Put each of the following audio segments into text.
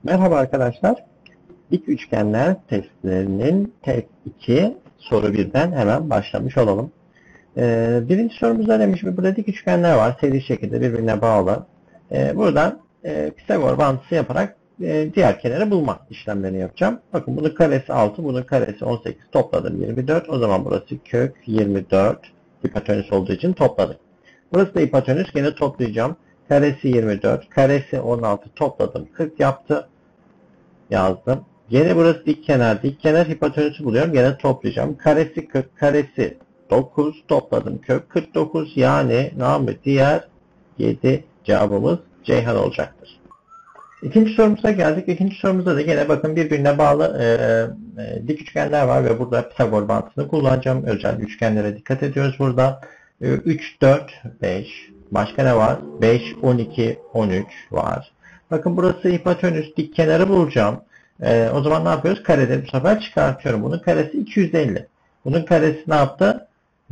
Merhaba arkadaşlar. Dik üçgenler testlerinin test 2 soru 1'den hemen başlamış olalım. Birinci sorumuzda demiş ki burada dik üçgenler var. Seri şekilde birbirine bağlı. Buradan Pisagor bağıntısı yaparak diğer kenarı bulma işlemlerini yapacağım. Bakın bunun karesi 6, bunun karesi 18 topladım 24. O zaman burası kök 24 hipotenüs olduğu için topladık. Burası da hipotenüs, gene toplayacağım. Karesi 24, karesi 16 topladım 40 yaptı. Yazdım. Gene burası dik kenar. Dik kenar hipotenüsü buluyorum. Gene toplayacağım. Karesi 40, karesi 9 topladım. Kök 49 yani namı diğer 7 cevabımız Ceyhan olacaktır. İkinci sorumuza geldik. İkinci sorumuzda da gene bakın birbirine bağlı dik üçgenler var ve burada Pisagor bağıntısını kullanacağım. Özel üçgenlere dikkat ediyoruz burada. 3, 4, 5. Başka ne var? 5, 12, 13 var. Bakın burası hipotenüs, dik kenarı bulacağım. O zaman ne yapıyoruz? Kareleri bu sefer çıkartıyorum. Bunun karesi 250. Bunun karesi ne yaptı?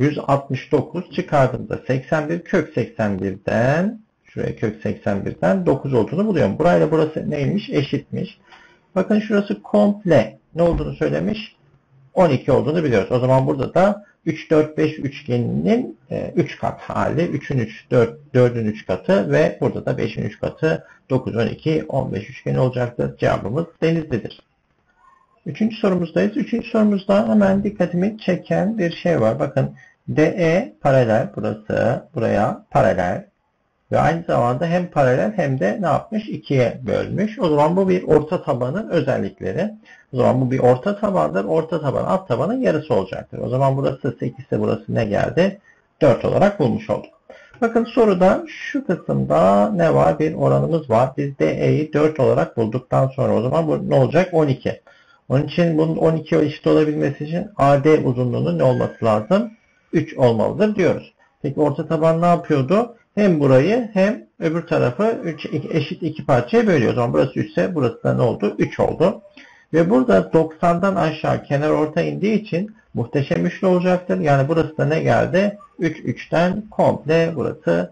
169 çıkardığımda 81 kök 81'den şuraya kök 81'den 9 olduğunu buluyorum. Burayla burası neymiş? Eşitmiş. Bakın şurası komple ne olduğunu söylemiş? 12 olduğunu biliyoruz. O zaman burada da 3, 4, 5 üçgeninin 3 kat hali. 3'ün 3, 4'ün 3 katı ve burada da 5'in 3 katı 9, 12, 15 üçgeni olacaktır. Cevabımız Denizli'dir. Üçüncü sorumuzdayız. Üçüncü sorumuzda hemen dikkatimi çeken bir şey var. Bakın DE paralel, burası buraya paralel. Ve aynı zamanda hem paralel hem de ne yapmış? 2'ye bölmüş. O zaman bu bir orta tabanın özellikleri. O zaman bu bir orta tabandır. Orta taban alt tabanın yarısı olacaktır. O zaman burası 8 ise burası ne geldi? 4 olarak bulmuş olduk. Bakın soruda şu kısımda ne var? Bir oranımız var. Biz DE'yi 4 olarak bulduktan sonra o zaman bu ne olacak? 12. Onun için bunun 12'ye eşit olabilmesi için AD uzunluğunun ne olması lazım? 3 olmalıdır diyoruz. Peki orta taban ne yapıyordu? Hem burayı hem öbür tarafı eşit iki parçaya bölüyor. O zaman burası 3 ise burası da ne oldu? 3 oldu. Ve burada 90'dan aşağı kenar orta indiği için muhteşem üçlü olacaktır. Yani burası da ne geldi? 3, 3'ten komple burası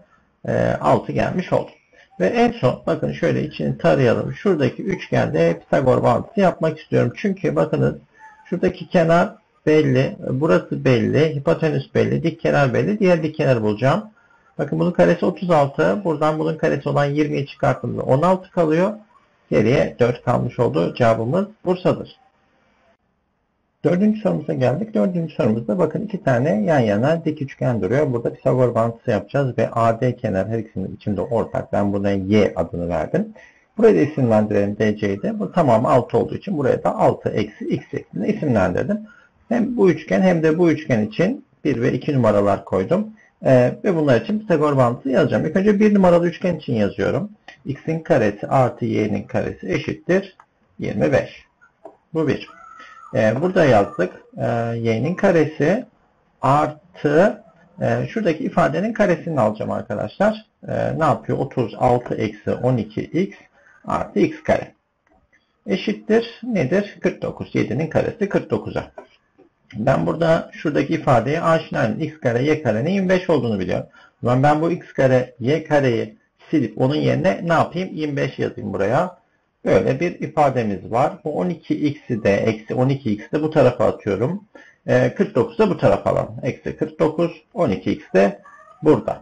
6 gelmiş oldu. Ve en son bakın şöyle içini tarayalım. Şuradaki üçgende Pisagor bağıntısı yapmak istiyorum. Çünkü bakınız şuradaki kenar belli. Burası belli. Hipotenüs belli. Dik kenar belli. Diğer dik kenarı bulacağım. Bakın bunun karesi 36. Buradan bunun karesi olan 20'yi çıkarttığımızda 16 kalıyor. Geriye 4 kalmış oldu. Cevabımız Bursa'dır. Dördüncü sorumuza geldik. Dördüncü sorumuzda bakın iki tane yan yana dik üçgen duruyor. Burada Pisagor bağıntısı yapacağız ve AD kenar her ikisinin içinde ortak. Ben buna Y adını verdim. Burayı da isimlendirelim DC'yi de. Bu tamamı 6 olduğu için buraya da 6 eksi x şeklinde isimlendirdim. Hem bu üçgen hem de bu üçgen için 1 ve 2 numaralar koydum. Ve bunlar için Pisagor bağıntısı yazacağım. İlk önce 1 numaralı üçgen için yazıyorum. X'in karesi artı y'nin karesi eşittir 25. Bu 1. Burada yazdık. Y'nin karesi artı şuradaki ifadenin karesini alacağım arkadaşlar. Ne yapıyor? 36 eksi 12x artı x kare. Eşittir nedir? 49. 7'nin karesi 49'a. Ben burada şuradaki ifadeye aşinayım. X kare y karenin 25 olduğunu biliyorum. O zaman ben bu x kare y kareyi silip onun yerine ne yapayım? 25 yazayım buraya. Böyle bir ifademiz var. Bu 12x'i de eksi 12x'i de bu tarafa atıyorum. 49'u da bu tarafa alalım. Eksi 49, 12x de burada.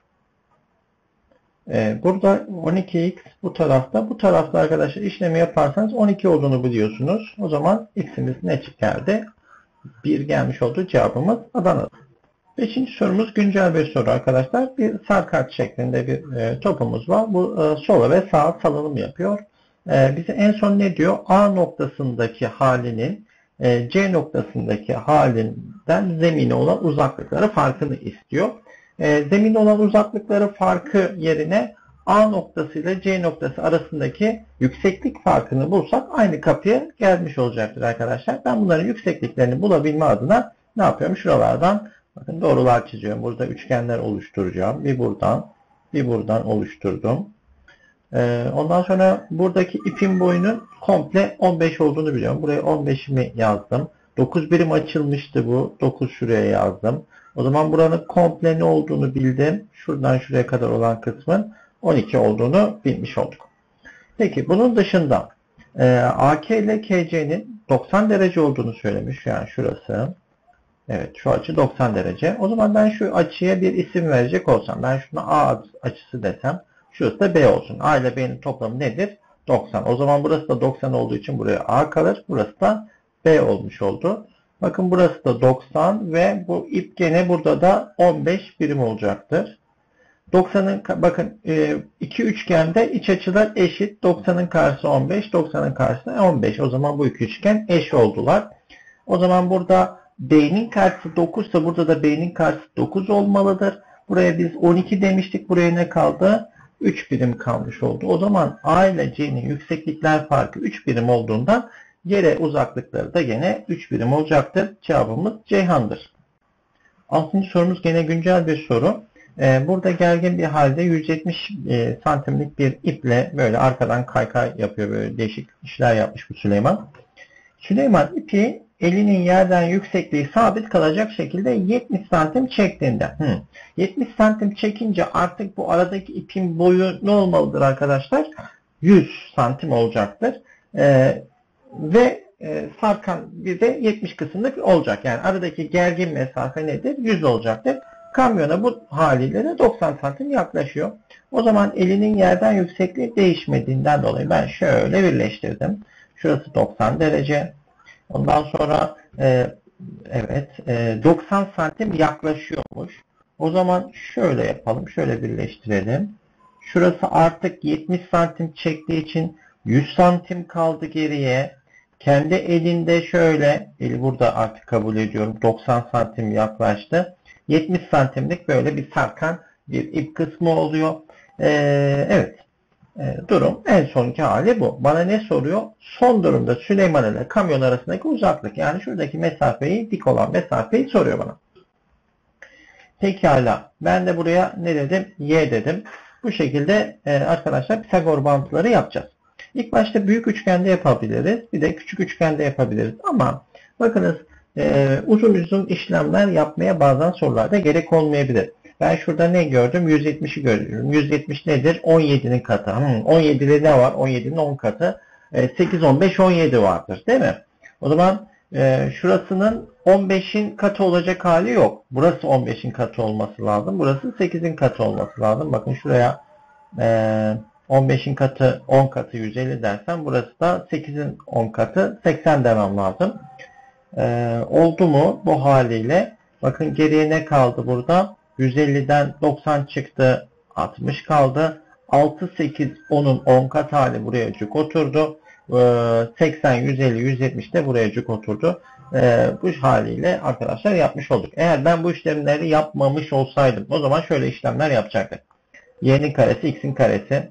Burada 12x bu tarafta. Bu tarafta arkadaşlar işlemi yaparsanız 12 olduğunu biliyorsunuz. O zaman x'imiz ne çıkardı? 1 gelmiş oldu. Cevabımız Adana. Beşinci sorumuz güncel bir soru arkadaşlar. Bir sarkaç şeklinde bir topumuz var. Bu sola ve sağa salınım yapıyor. Bize en son ne diyor? A noktasındaki halinin C noktasındaki halinden zemine olan uzaklıkları farkını istiyor. Zemine olan uzaklıkları farkı yerine A noktası ile C noktası arasındaki yükseklik farkını bulsak aynı kapıya gelmiş olacaktır arkadaşlar. Ben bunların yüksekliklerini bulabilme adına ne yapıyorum? Şuralardan bakın doğrular çiziyorum. Burada üçgenler oluşturacağım. Bir buradan oluşturdum. Ondan sonra buradaki ipin boyunun komple 15 olduğunu biliyorum. Buraya 15'imi yazdım. 9 birim açılmıştı bu. 9 şuraya yazdım. O zaman buranın komple ne olduğunu bildim. Şuradan şuraya kadar olan kısmın 12 olduğunu bilmiş olduk. Peki bunun dışında AK ile KC'nin 90 derece olduğunu söylemiş. Yani şurası. Evet, şu açı 90 derece. O zaman ben şu açıya bir isim verecek olsam, ben şuna A açısı desem, şurası da B olsun. A ile B'nin toplamı nedir? 90. O zaman burası da 90 olduğu için buraya A kalır. Burası da B olmuş oldu. Bakın burası da 90 ve bu ip gene burada da 15 birim olacaktır. 90'ın bakın iki üçgende iç açılar eşit. 90'ın karşısı 15, 90'ın karşısı 15. O zaman bu iki üçgen eş oldular. O zaman burada B'nin karşısı 9 ise burada da B'nin karşısı 9 olmalıdır. Buraya biz 12 demiştik. Buraya ne kaldı? 3 birim kalmış oldu. O zaman A ile C'nin yükseklikler farkı 3 birim olduğunda yere uzaklıkları da gene 3 birim olacaktır. Cevabımız Ceyhan'dır. 6. sorumuz gene güncel bir soru. Burada gergin bir halde 170 santimlik bir iple böyle arkadan kaykay yapıyor. Böyle değişik işler yapmış bu Süleyman. Süleyman ipi elinin yerden yüksekliği sabit kalacak şekilde 70 santim çektiğinde. 70 santim çekince artık bu aradaki ipin boyu ne olmalıdır arkadaşlar? 100 santim olacaktır. Ve sarkan bir de 70 kısımlık olacak. Yani aradaki gergin mesafe nedir? 100 olacaktır. Kamyona bu haliyle de 90 santim yaklaşıyor. O zaman elinin yerden yüksekliği değişmediğinden dolayı ben şöyle birleştirdim. Şurası 90 derece. Ondan sonra evet 90 santim yaklaşıyormuş. O zaman şöyle yapalım. Şöyle birleştirelim. Şurası artık 70 santim çektiği için 100 santim kaldı geriye. Kendi elinde şöyle, eli burada artık kabul ediyorum, 90 santim yaklaştı. 70 santimlik böyle bir sarkan bir ip kısmı oluyor. Evet. Durum en sonki hali bu. Bana ne soruyor? Son durumda Süleyman ile kamyon arasındaki uzaklık. Yani şuradaki mesafeyi, dik olan mesafeyi soruyor bana. Pekala. Ben de buraya ne dedim? Y dedim. Bu şekilde arkadaşlar Pisagor bağıntıları yapacağız. İlk başta büyük üçgende yapabiliriz. Bir de küçük üçgende yapabiliriz. Ama bakınız uzun işlemler yapmaya bazen sorularda gerek olmayabilir. Ben şurada ne gördüm? 170'i görüyorum. 170 nedir? 17'nin katı. 17'de ne var? 17'nin 10 katı. 8, 15, 17 vardır. Değil mi? O zaman şurasının 15'in katı olacak hali yok. Burası 15'in katı olması lazım. Burası 8'in katı olması lazım. Bakın şuraya 15'in katı 10 katı 150 dersem burası da 8'in 10 katı 80 demem lazım. Oldu mu bu haliyle? Bakın geriye ne kaldı burada? 150'den 90 çıktı. 60 kaldı. 6, 8, 10'un 10 kat hali buraya cuk oturdu. 80, 150, 170 de buraya cuk oturdu. Bu haliyle arkadaşlar yapmış olduk. Eğer ben bu işlemleri yapmamış olsaydım o zaman şöyle işlemler yapacaktık. Y'nin karesi, x'in karesi.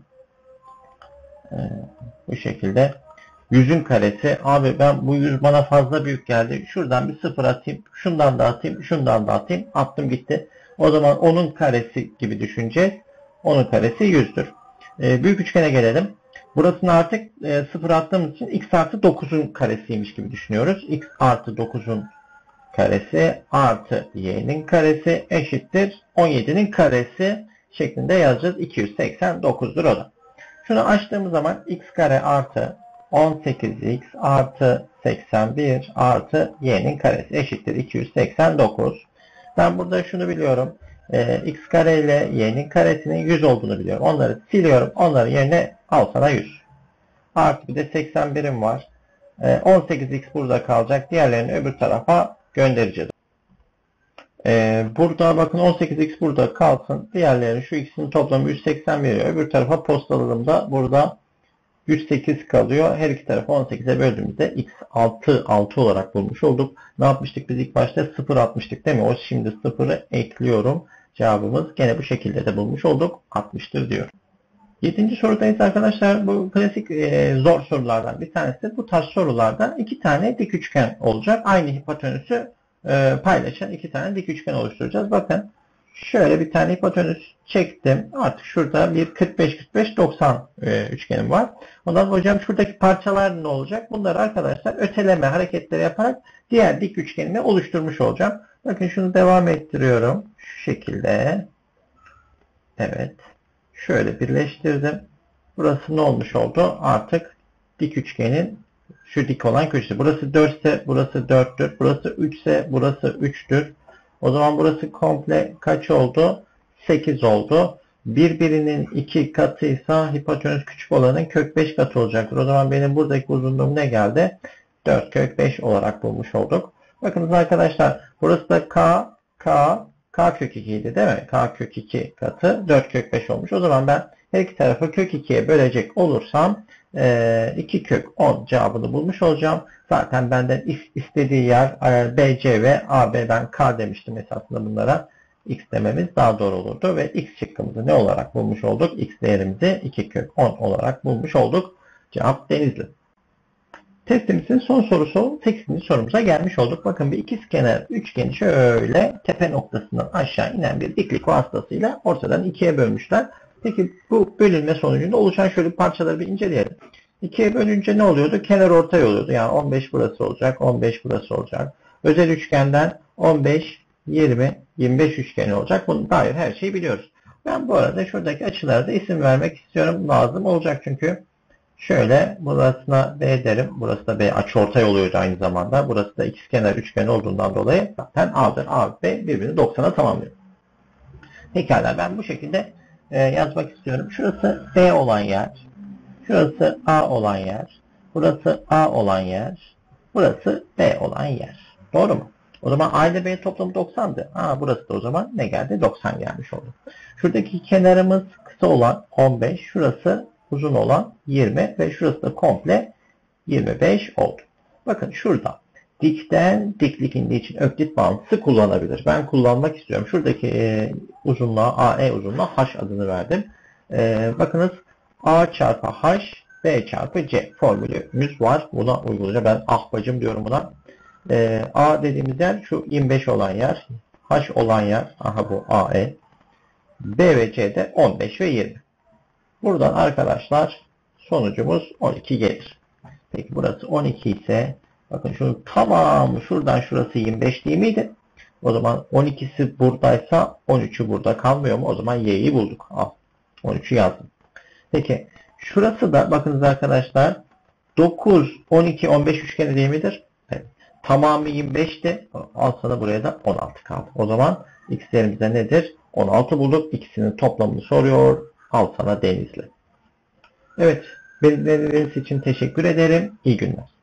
Bu şekilde. 100'ün karesi. Abi ben bu 100 bana fazla büyük geldi. Şuradan bir sıfır atayım. Şundan da atayım. Şundan da atayım. Attım gitti. O zaman 10'un karesi gibi düşüneceğiz. 10'un karesi 100'dür. Büyük üçgene gelelim. Burasını artık 0 attığımız için x artı 9'un karesiymiş gibi düşünüyoruz. X artı 9'un karesi artı y'nin karesi eşittir 17'nin karesi şeklinde yazacağız. 289'dur o da. Şunu açtığımız zaman x kare artı 18x artı 81 artı y'nin karesi eşittir 289. Ben burada şunu biliyorum. X kare ile y'nin karesinin 100 olduğunu biliyorum. Onları siliyorum. Onların yerine al sana 100. Artı bir de 81'im var. 18x burada kalacak. Diğerlerini öbür tarafa göndereceğiz. Burada bakın 18x burada kalsın. Diğerlerini şu ikisinin toplamı 180 veriyor. Öbür tarafa postaladığımda burada 108 kalıyor. Her iki tarafı 18'e böldüğümüzde x 6 olarak bulmuş olduk. Ne yapmıştık biz ilk başta? 0 atmıştık değil mi? O şimdi 0'ı ekliyorum. Cevabımız gene bu şekilde de bulmuş olduk. 60'tır diyor. 7. sorudayız arkadaşlar. Bu klasik zor sorulardan bir tanesi. Bu tarz sorularda iki tane dik üçgen olacak. Aynı hipotenüsü paylaşan iki tane dik üçgen oluşturacağız. Bakın şöyle bir tane hipotenüs çektim. Artık şurada bir 45-45-90 üçgenim var. Ondan hocam şuradaki parçalar ne olacak? Bunları arkadaşlar öteleme hareketleri yaparak diğer dik üçgenimi oluşturmuş olacağım. Bakın şunu devam ettiriyorum. Şu şekilde. Evet. Şöyle birleştirdim. Burası ne olmuş oldu? Artık dik üçgenin şu dik olan köşesi. Burası 4 ise burası 4'tür. Burası 3 ise burası 3'tür. O zaman burası komple kaç oldu? 8 oldu. Birbirinin 2 katıysa hipotenüs küçük olanın kök 5 katı olacaktır. O zaman benim buradaki uzunluğum ne geldi? 4 kök 5 olarak bulmuş olduk. Bakınız arkadaşlar, burası da k kök 2 idi değil mi? K kök 2 katı 4 kök 5 olmuş. O zaman ben her iki tarafı kök 2'ye bölecek olursam 2 kök 10 cevabını bulmuş olacağım. Zaten benden istediği yer BC ve AB, ben K demiştim esasında bunlara. X dememiz daha doğru olurdu ve X şıkkımızı ne olarak bulmuş olduk? X değerimizi 2 kök 10 olarak bulmuş olduk. Cevap Denizli. Testimizin son sorusu 8. sorumuza gelmiş olduk. Bakın bir ikizkenar üçgeni şöyle tepe noktasından aşağı inen bir diklik vasıtasıyla ortadan ikiye bölmüşler. Peki bu bölünme sonucunda oluşan şöyle parçaları bir inceleyelim. İkiye bölünce ne oluyordu? Kenar ortay oluyordu. Yani 15 burası olacak, 15 burası olacak. Özel üçgenden 15, 20, 25 üçgeni olacak. Bunu dair her şeyi biliyoruz. Ben bu arada şuradaki açılara da isim vermek istiyorum. Lazım olacak çünkü. Şöyle burasına B derim. Burası da B, açıortay oluyor aynı zamanda. Burası da ikizkenar üçgen olduğundan dolayı zaten A'dır. A ve B birbirini 90'a tamamlıyor. Pekala, ben bu şekilde yazmak istiyorum. Şurası B olan yer. Şurası A olan yer. Burası A olan yer. Burası B olan yer. Doğru mu? O zaman A ile B toplamı 90'dı. Burası da o zaman ne geldi? 90 gelmiş oldu. Şuradaki kenarımız kısa olan 15. Şurası uzun olan 20 ve şurası da komple 25 oldu. Bakın şurada dikten diklik indiği için öklit bağıntısı kullanabilir. Ben kullanmak istiyorum. Şuradaki uzunluğa AE uzunluğuna H adını verdim. Bakınız A çarpı H B çarpı C formülümüz var. Buna uygulayacağım. Ben bacım diyorum buna. A dediğimiz yer şu 25 olan yer. H olan yer. Bu AE. B ve C de 15 ve 20. Buradan arkadaşlar sonucumuz 12 gelir. Peki burası 12 ise bakın şunun tamamı şuradan şurası 25 değil miydi? O zaman 12'si buradaysa 13'ü burada kalmıyor mu? O zaman y'yi bulduk. 13'ü yazdım. Peki şurası da bakınız arkadaşlar 9, 12, 15 üçgeni değil midir? Evet. Tamamı 25'ti. Al sana buraya da 16 kaldı. O zaman x değerimize nedir? 16 bulduk. İkisinin toplamını soruyor. Al sana Denizli. Evet. Beni dinlediğiniz için teşekkür ederim. İyi günler.